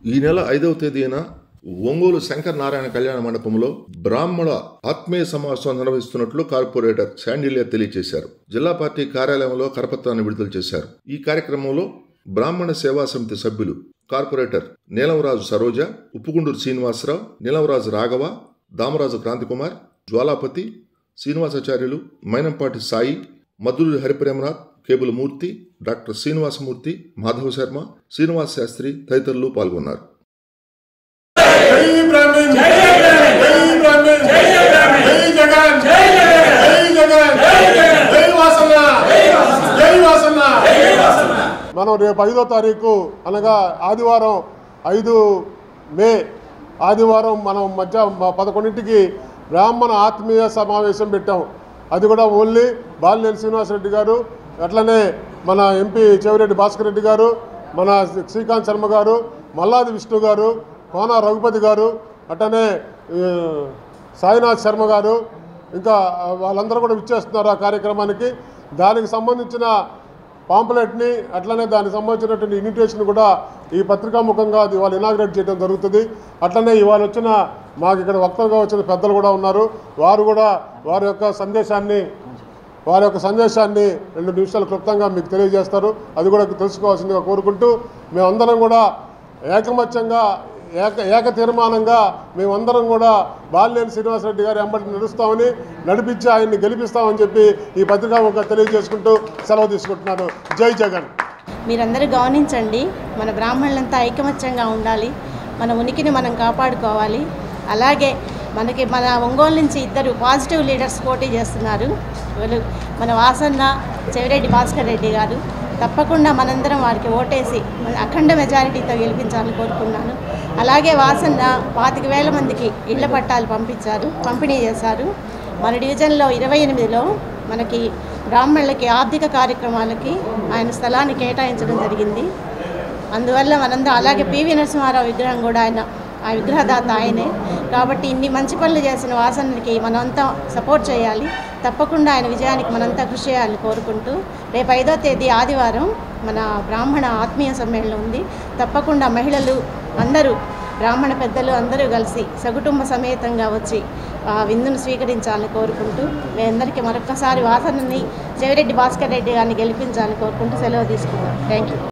ఈ నెల 5వ తేదీన ఒంగోలు శంకర్ నారాయణ కళ్యాణ మండపంలో బ్రాహ్మణ ఆత్మీయ సమావేశం నిర్వహిస్తున్నట్లు కార్పొరేటర్ శాండిలియా తెలియజేశారు. జిల్లా పార్టీ కార్యాలయంలో కరపత్రాన్ని విడుదల చేశారు. ఈ కార్యక్రమంలో బ్రాహ్మణ సేవా సమితి సభ్యులు corporator Neelamraju Saroja, Uppugunduru Srinivasarao, Neelamraju Raghava, Damaraju Kranthikumar, Jwalapathi, Srinivasacharyulu, Mynampati Sai, Madhuri Haripremanath, cable Murthy, doctor Srinivasamurthy, Madhava Sharma, Srinivasa Sastry తదితరులు పాల్గొన్నారు. మనం రేపు 5వ తారీఖు అనగా ఆదివారం 5 మే ఆదివారం మనం మధ్య 11ంటికి బ్రాహ్మణ ఆత్మీయ సమావేశం పెట్టాం. అది కూడా ఓన్లీ బాలినేని శ్రీనివాసరెడ్డి గారు, అట్లనే మన ఎంపీ చెవిరెడ్డి భాస్కర్ రెడ్డి గారు, మన శ్రీకాంత్ శర్మ గారు, మల్లాది విష్ణు గారు, కోన రఘుపతి గారు, అట్లనే సాయినాథ్ శర్మ గారు, ఇంకా వాళ్ళందరూ కూడా విచ్చేస్తున్నారు ఆ కార్యక్రమానికి. దానికి సంబంధించిన పాంప్లెట్ని అట్లనే దానికి సంబంధించినటువంటి ఇన్విటేషన్ కూడా ఈ పత్రికాముఖంగా ఇవాళ ఇనాగ్రేట్ చేయడం జరుగుతుంది. అట్లనే ఇవాళ వచ్చిన మాకు ఇక్కడ వక్తలుగా వచ్చిన పెద్దలు కూడా ఉన్నారు. వారు కూడా వారి యొక్క సందేశాన్ని 2 నిమిషాల క్లుప్తంగా మీకు తెలియజేస్తారు. అది కూడా తెలుసుకోవాల్సిందిగా కోరుకుంటూ మేమందరం కూడా ఏకమత్యంగా ఏక తీర్మానంగా మేమందరం కూడా బాలినేని శ్రీనివాసరెడ్డి గారి వెంబడి నడుస్తామని, నడిపించి ఆయన్ని గెలిపిస్తామని చెప్పి ఈ పత్రికాముఖంగా తెలియజేసుకుంటూ సెలవు తీసుకుంటున్నాను. జై జగన్. మీరందరూ గమనించండి, మన బ్రాహ్మణులంతా ఐకమత్యంగా ఉండాలి, మన ఉనికిని మనం కాపాడుకోవాలి. అలాగే మన ఒంగోలు నుంచి 2 పాజిటివ్ లీడర్స్ పోటీ చేస్తున్నారు. మన వాసన్న, చెవిరెడ్డి భాస్కర్ రెడ్డి గారు. తప్పకుండా మనందరం వారికి ఓటేసి అఖండ మెజారిటీతో గెలిపించాలని కోరుకున్నాను. అలాగే వాసన్న 25,000 మందికి ఇళ్ల పట్టాలు పంపిణీ చేశారు. మన డివిజన్లో 28లో మనకి బ్రాహ్మణులకి ఆర్థిక కార్యక్రమాలకి ఆయన స్థలాన్ని కేటాయించడం జరిగింది. అందువల్ల మనందరం, అలాగే పివి నరసింహారావు విగ్రహం కూడా ఆ విగ్రహదాత ఆయనే. కాబట్టి ఇన్ని మంచి పనులు చేసిన వాసనకి మనంతా సపోర్ట్ చేయాలి. తప్పకుండా ఆయన విజయానికి మనంతా కృషి చేయాలని కోరుకుంటూ రేపు 5వ తేదీ ఆదివారం మన బ్రాహ్మణ ఆత్మీయ సమ్మేళనం ఉంది. తప్పకుండా మహిళలు అందరూ, బ్రాహ్మణ పెద్దలు అందరూ కలిసి సకుటుంబ సమేతంగా వచ్చి విందును స్వీకరించాలని కోరుకుంటూ మీ అందరికీ మరొక్కసారి వాసనని చెవిరెడ్డి భాస్కర్ రెడ్డి గారిని గెలిపించాలని కోరుకుంటూ సెలవు తీసుకున్నాం. Thank you.